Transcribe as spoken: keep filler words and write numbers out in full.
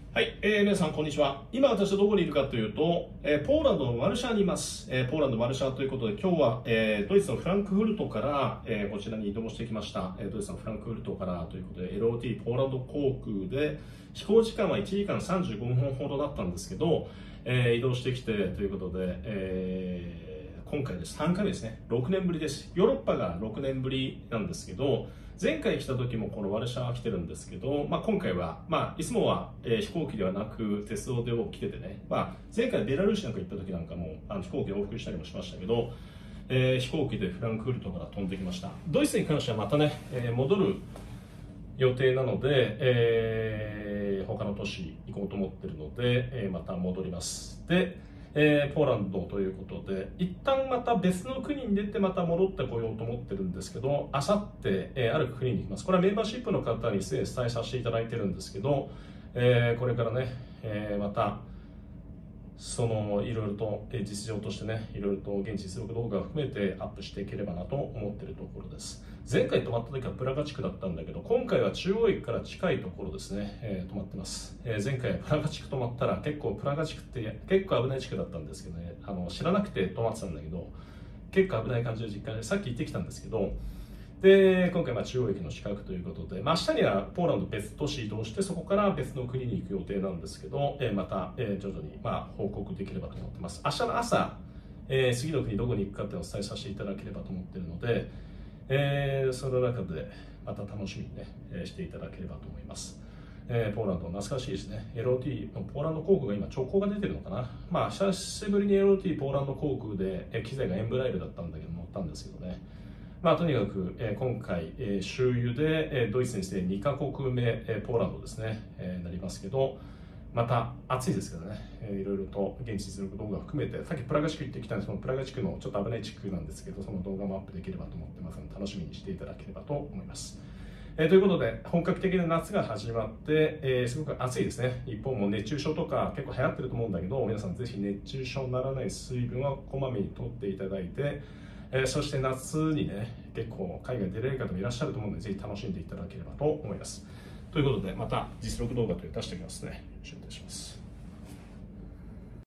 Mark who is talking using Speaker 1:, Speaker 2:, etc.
Speaker 1: はい、えー、皆さんこんにちは。今私はどこにいるかというと、えー、ポーランドのワルシャワにいます。えー、ポーランドのワルシャワということで、今日は、えー、ドイツのフランクフルトから、えー、こちらに移動してきました。えー、ドイツのフランクフルトからということで、エルオーティー ポーランド航空で、飛行時間はいちじかんさんじゅうごふんほどだったんですけど、えー、移動してきてということで、えー、今回でさんかいめですね。ろくねんぶりです。ヨーロッパがろくねんぶりなんですけど、前回来た時もこのワルシャワ来てるんですけど、まあ、今回は、まあ、いつもは、えー、飛行機ではなく鉄道で来ててね、まあ、前回ベラルーシなんか行った時なんかもあの飛行機で往復したりもしましたけど、えー、飛行機でフランクフルトから飛んできました。ドイツに関してはまたね、えー、戻る予定なので、えー、他の都市行こうと思ってるので、えー、また戻ります。でえー、ポーランドということで一旦また別の国に出てまた戻ってこようと思ってるんですけど、あさって、えー、ある国に行きます。これはメンバーシップの方にすでに伝えさせていただいてるんですけど、えー、これからね、えー、またそのいろいろと実情としてね、いろいろと現地実力動画を含めてアップしていければなと思っているところです。前回泊まった時はプラガ地区だったんだけど、今回は中央駅から近いところですね、えー、泊まってます。えー、前回プラガ地区泊まったら結構プラガ地区って結構危ない地区だったんですけどね、あの知らなくて泊まってたんだけど、結構危ない感じの実感で、さっき行ってきたんですけど、で今回は中央駅の近くということで、まあ、明日にはポーランド別都市移動して、そこから別の国に行く予定なんですけど、えー、また、えー、徐々に、まあ、報告できればと思ってます。明日の朝、えー、次の国どこに行くかっていうのをお伝えさせていただければと思っているので、えー、その中でまた楽しみにね、えー、していただければと思います。えー、ポーランド懐かしいですね。エルオーティー のポーランド航空が今直行が出てるのかな。まあ久しぶりに エルオーティー ポーランド航空で、えー、機材がエンブライルだったんだけど乗ったんですけどね。まあ、とにかく、えー、今回、えー、周遊で、えー、ドイツにしてにカ国目、えー、ポーランドですね、えー、なりますけど、また暑いですけどね、えー、いろいろと現地実力動画を含めて、さっきプラガ地区行ってきたんですけど、プラガ地区のちょっと危ない地区なんですけど、その動画もアップできればと思ってますので、楽しみにしていただければと思います。えー、ということで、本格的な夏が始まって、えー、すごく暑いですね。一方も熱中症とか結構流行ってると思うんだけど、皆さんぜひ熱中症にならない水分はこまめにとっていただいて、えー、そして夏にね、結構海外出れる方もいらっしゃると思うので、ぜひ楽しんでいただければと思います。ということで、また実録動画というのを出しておきますね。よろしくお願いします。